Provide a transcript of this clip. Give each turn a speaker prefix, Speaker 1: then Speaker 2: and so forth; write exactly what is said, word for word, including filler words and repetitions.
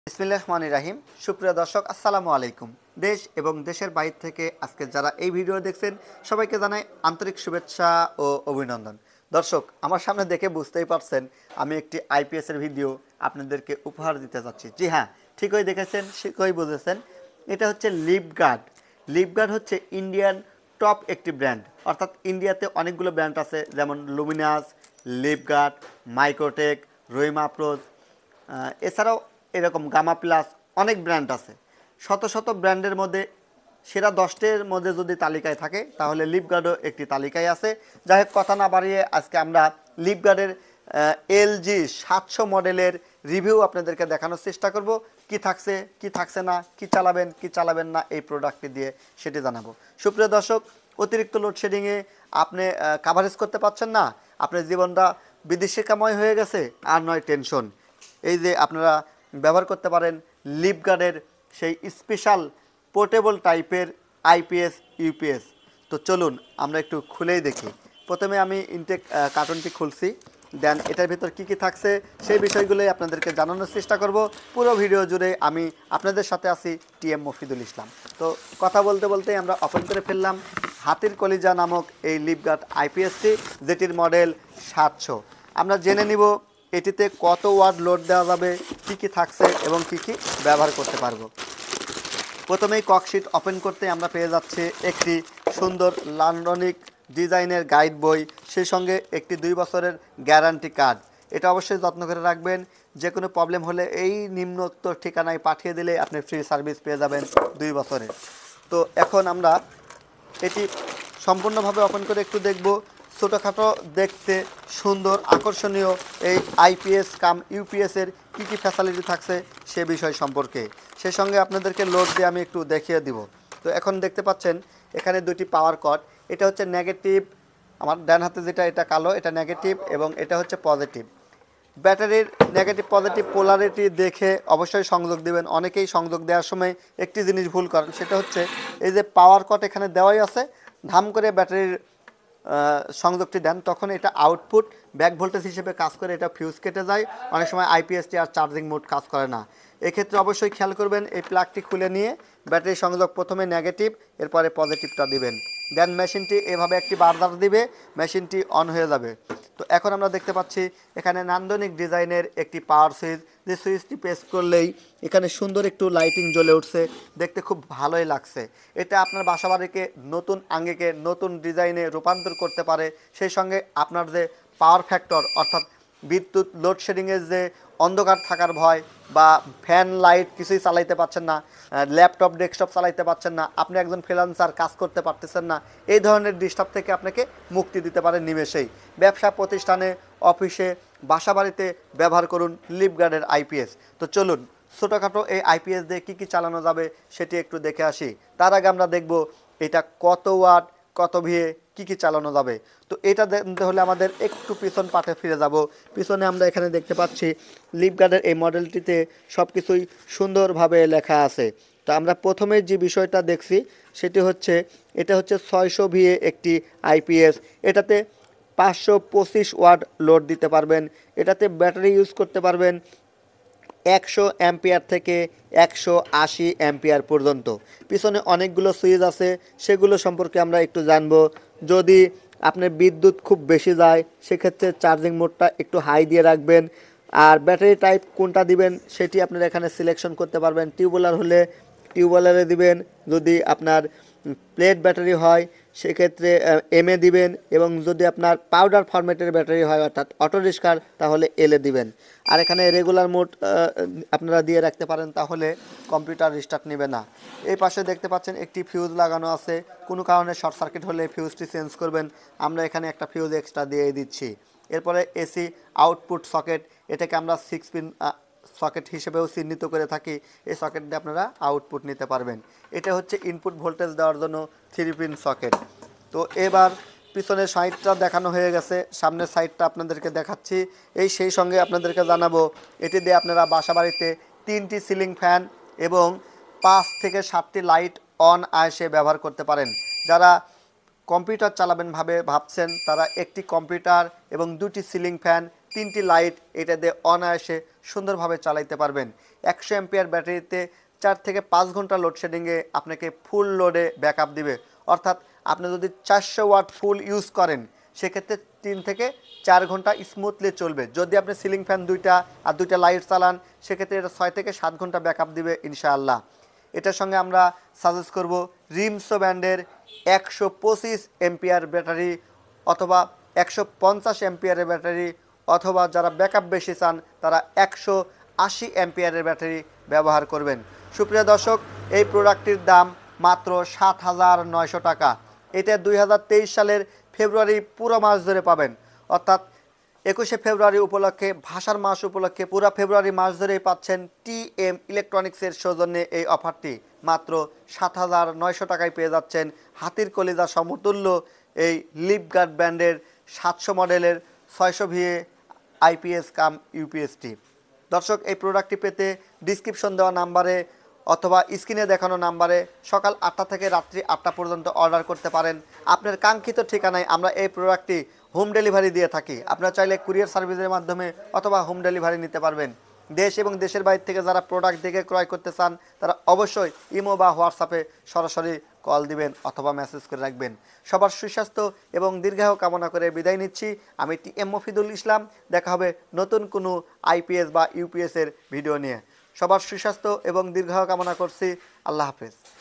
Speaker 1: বিসমিল্লাহির রহমানির রহিম। সুপ্রিয় দর্শক, আসসালামু আলাইকুম। দেশ এবং দেশের বাইরে থেকে আজকে যারা এই ভিডিও দেখছেন সবাইকে জানাই আন্তরিক শুভেচ্ছা ও অভিনন্দন। দর্শক, আমার সামনে দেখে বুঝতেই পারছেন আমি একটি আইপিএস এর ভিডিও আপনাদেরকে উপহার দিতে যাচ্ছি। জি হ্যাঁ, ঠিকই দেখেছেন, ঠিকই বুঝেছেন। এটা হচ্ছে লিভগার্ড। লিভগার্ড হচ্ছে ইন্ডিয়ান টপ একটি ব্র্যান্ড, অর্থাৎ ইন্ডিয়াতে অনেকগুলো ব্র্যান্ড আছে, যেমন লুমিনাস, লিভগার্ড, মাইক্রোটেক, রহিমাপ্রোজ, এছাড়াও এরকম গামা প্লাস অনেক ব্র্যান্ড আছে। শত শত ব্র্যান্ডের মধ্যে সেরা দশটির মধ্যে যদি তালিকায় থাকে তাহলে লিভগার্ডও একটি তালিকায় আছে। যাই হোক, কথা না বাড়িয়ে আজকে আমরা লিভগার্ডের এলজি সাতশো মডেলের রিভিউ আপনাদেরকে দেখানোর চেষ্টা করব। কি থাকছে, কি থাকছে না, কি চালাবেন, কি চালাবেন না এই প্রোডাক্টটি দিয়ে সেটি জানাবো। সুপ্রিয় দর্শক, অতিরিক্ত লোডশেডিংয়ে আপনি কাভারেজ করতে পারছেন না, আপনার জীবনটা বিদেশিকাময় হয়ে গেছে, আর নয় টেনশন। এই যে আপনারা ব্যবহার করতে পারেন লিভগার্ডের সেই স্পেশাল পোর্টেবল টাইপের আইপিএস ইউপিএস। তো চলুন আমরা একটু খুলেই দেখি। প্রথমে আমি ইনটেক কার্টনটি খুলছি, দেন এটার ভিতর কি কি থাকছে সেই বিষয়গুলোই আপনাদেরকে জানানোর চেষ্টা করব। পুরো ভিডিও জুড়ে আমি আপনাদের সাথে আছি টিএম মফিদুল ইসলাম। তো কথা বলতে বলতে আমরা ওপেন করে ফেললাম হাতির কলিজা নামক এই লিভগার্ড আইপিএসটি, যেটির মডেল সাতশো। আমরা জেনে নিব এটিতে কত ওয়াট লোড দেওয়া যাবে, কী কী থাকছে এবং কী কী ব্যবহার করতে পারবো। প্রথমেই ককশিট ওপেন করতে আমরা পেয়ে যাচ্ছি একটি সুন্দর লান্ডনিক ডিজাইনের গাইড বই, সেই সঙ্গে একটি দুই বছরের গ্যারান্টি কার্ড। এটা অবশ্যই যত্ন করে রাখবেন, যে কোনো প্রবলেম হলে এই নিম্নোক্ত ঠিকানায় পাঠিয়ে দিলে আপনি ফ্রি সার্ভিস পেয়ে যাবেন দুই বছরের। তো এখন আমরা এটি সম্পূর্ণভাবে ওপেন করে একটু দেখব। ছোটোখাটো দেখতে সুন্দর আকর্ষণীয় এই আইপিএস কাম ইউপিএসের কী কী ফ্যাসিলিটি থাকছে সে বিষয় সম্পর্কে, সে সঙ্গে আপনাদেরকে লোড দিয়ে আমি একটু দেখিয়ে দিব। তো এখন দেখতে পাচ্ছেন এখানে দুটি পাওয়ার কর্ড। এটা হচ্ছে নেগেটিভ, আমার ডান হাতে যেটা এটা কালো, এটা নেগেটিভ এবং এটা হচ্ছে পজিটিভ। ব্যাটারির নেগেটিভ পজিটিভ পোলারিটি দেখে অবশ্যই সংযোগ দিবেন। অনেকেই সংযোগ দেওয়ার সময় একটি জিনিস ভুল করেন, সেটা হচ্ছে এই যে পাওয়ার কট এখানে দেওয়াই আছে, ধাম করে ব্যাটারির সংযোগটি দেন, তখন এটা আউটপুট ব্যাক ভোল্টেজ হিসেবে কাজ করে, এটা ফিউজ কেটে যায়, অনেক সময় আইপিএসটি আর চার্জিং মোড কাজ করে না। এক্ষেত্রে অবশ্যই খেয়াল করবেন এই প্লাগটি খুলে নিয়ে ব্যাটারি সংযোগ প্রথমে নেগেটিভ, এরপরে পজিটিভটা দিবেন, দেন মেশিনটি এভাবে একটি বার্দার দিবে, মেশিনটি অন হয়ে যাবে। তো এখন আমরা দেখতে পাচ্ছি এখানে নান্দনিক ডিজাইনের একটি পাওয়ার সুইচ, যে সুইচটি প্রেস করলেই এখানে সুন্দর একটু লাইটিং জ্বলে উঠছে, দেখতে খুব ভালোই লাগছে। এটা আপনার বাসাবাড়িকে নতুন আঙ্গিকে নতুন ডিজাইনে রূপান্তর করতে পারে। সেই সঙ্গে আপনার যে পাওয়ার ফ্যাক্টর, অর্থাৎ বিদ্যুৎ লোডশেডিংয়ের যে অন্ধকার থাকার ভয় বা ফ্যান লাইট কিছুই চালাইতে পারছেন না, ল্যাপটপ ডেস্কটপ চালাইতে পারছেন না, আপনি একজন ফ্রিল্যান্সার কাজ করতে পারতেছেন না, এই ধরনের ডিস্টার্ব থেকে আপনাকে মুক্তি দিতে পারে নিমেষেই। ব্যবসা প্রতিষ্ঠানে, অফিসে, বাসাবাড়িতে ব্যবহার করুন লিভগার্ডের আইপিএস। তো চলুন ছোটোখাটো এই আইপিএস দিয়ে কী কী চালানো যাবে সেটি একটু দেখে আসি। তার আগে আমরা দেখব এটা কত ওয়াট, কত ভিএ, কী কী চালানো যাবে। তো এটা দেখতে হলে আমাদের একটু পিছন পাটে ফিরে যাব। পিছনে আমরা এখানে দেখতে পাচ্ছি লিভগার্ডের এই মডেলটিতে সব কিছুই সুন্দরভাবে লেখা আছে। তো আমরা প্রথমে যে বিষয়টা দেখছি সেটি হচ্ছে এটা হচ্ছে ছয়শো ভিএ একটি আইপিএস। এটাতে পাঁচশো পঁচিশ ওয়াট লোড দিতে পারবেন। এটাতে ব্যাটারি ইউজ করতে পারবেন একশো অ্যাম্পিয়ার থেকে একশো আশি অ্যাম্পিয়ার পর্যন্ত। পিছনে অনেকগুলো সুইচ আছে, সেগুলো সম্পর্কে আমরা একটু জানবো। যদি আপনার বিদ্যুৎ খুব বেশি যায় সেক্ষেত্রে চার্জিং মোডটা একটু হাই দিয়ে রাখবেন, আর ব্যাটারি টাইপ কোনটা দিবেন সেটি আপনারা এখানে সিলেকশন করতে পারবেন। টিউবওয়েলার হলে টিউবওয়েলারে দিবেন, যদি আপনার প্লেট ব্যাটারি হয় সেক্ষেত্রে এমএ দিবেন, এবং যদি আপনার পাউডার ফরম্যাটের ব্যাটারি হয় অর্থাৎ অটো রিস্কার তাহলে এলে দিবেন। আর এখানে রেগুলার মোড আপনারা দিয়ে রাখতে পারেন, তাহলে কম্পিউটার রিস্টার্ট নেবে না। এই পাশে দেখতে পাচ্ছেন একটি ফিউজ লাগানো আছে, কোনো কারণে শর্ট সার্কিট হলে ফিউজটি চেঞ্জ করবেন, আমরা এখানে একটা ফিউজ এক্সট্রা দিয়ে দিচ্ছি। এরপরে এসি আউটপুট সকেট, এটাকে আমরা সিক্স পিন সকেট হিসেবেও চিহ্নিত করে থাকি, এই সকেট দিয়ে আপনারা আউটপুট নিতে পারবেন। এটা হচ্ছে ইনপুট ভোল্টেজ দেওয়ার জন্য থ্রি পিন সকেট। তো এবার পিছনের সাইডটা দেখানো হয়ে গেছে, সামনের সাইডটা আপনাদেরকে দেখাচ্ছি। এই সেই সঙ্গে আপনাদেরকে জানাবো এটি দিয়ে আপনারা বাসাবাড়িতে তিনটি সিলিং ফ্যান এবং পাঁচ থেকে সাতটি লাইট অন আয়েসে ব্যবহার করতে পারেন। যারা কম্পিউটার চালাবেন ভাবে ভাবছেন তারা একটি কম্পিউটার এবং দুটি সিলিং ফ্যান তিনটি লাইট এটা দিয়ে অনায়াসে সুন্দরভাবে চালাইতে পারবেন। একশো এম্পিয়ার ব্যাটারিতে চার থেকে পাঁচ ঘন্টা লোডশেডিংয়ে আপনাকে ফুল লোডে ব্যাকআপ দিবে। অর্থাৎ আপনি যদি চারশো ওয়াট ফুল ইউজ করেন সেক্ষেত্রে তিন থেকে চার ঘন্টা স্মুথলি চলবে। যদি আপনি সিলিং ফ্যান দুইটা আর দুইটা লাইট চালান সেক্ষেত্রে এটা ছয় থেকে সাত ঘন্টা ব্যাকআপ দিবে ইনশাআল্লাহ। এটার সঙ্গে আমরা সাজেস্ট করব রিমসো ব্র্যান্ডের একশো পঁচিশ এম্পিয়ার ব্যাটারি অথবা একশো পঞ্চাশ এম্পিয়ারের ব্যাটারি, অথবা যারা ব্যাকআপ বেশি চান তারা একশো আশি এম্পিয়ারের ব্যাটারি ব্যবহার করবেন। সুপ্রিয় দর্শক, এই প্রোডাক্টটির দাম মাত্র সাত হাজার নয়শো টাকা। এটা দুই হাজার তেইশ সালের ফেব্রুয়ারি পুরো মাস ধরে পাবেন। অর্থাৎ একুশে ফেব্রুয়ারি উপলক্ষে, ভাষার মাস উপলক্ষে পুরো ফেব্রুয়ারি মাস ধরেই পাচ্ছেন টি এম ইলেকট্রনিক্সের সৌজন্যে এই অফারটি। মাত্র সাত হাজার নয়শো টাকায় পেয়ে যাচ্ছেন হাতির কলিজা সমতুল্য এই লিভগার্ড ব্র্যান্ডের সাতশো মডেলের ছয়শো ভিএ আইপিএস কাম ইউপিএসটি। দর্শক, এই প্রোডাক্টটি পেতে ডিসক্রিপশন দেওয়া নাম্বারে অথবা স্ক্রিনে দেখানো নাম্বারে সকাল আটটা থেকে রাত্রি আটটা পর্যন্ত অর্ডার করতে পারেন। আপনার কাঙ্ক্ষিত ঠিকানায় আমরা এই প্রোডাক্টটি হোম ডেলিভারি দিয়ে থাকি। আপনারা চাইলে কুরিয়ার সার্ভিসের মাধ্যমে অথবা হোম ডেলিভারি নিতে পারবেন। দেশ এবং দেশের বাইরে থেকে যারা প্রোডাক্ট দেখে ক্রয় করতে চান তারা অবশ্যই ইমো বা হোয়াটসঅ্যাপে সরাসরি কল দিবেন অথবা মেসেজ করে রাখবেন। সবার সুস্বাস্থ্য এবং দীর্ঘায়ু কামনা করে বিদায় নিচ্ছি। আমি টি এম মফিদুল ইসলাম। দেখা হবে নতুন কোনো আইপিএস বা ইউপিএস এর ভিডিও নিয়ে। সবার সুস্বাস্থ্য এবং দীর্ঘায়ু কামনা করছি। আল্লাহ হাফেজ।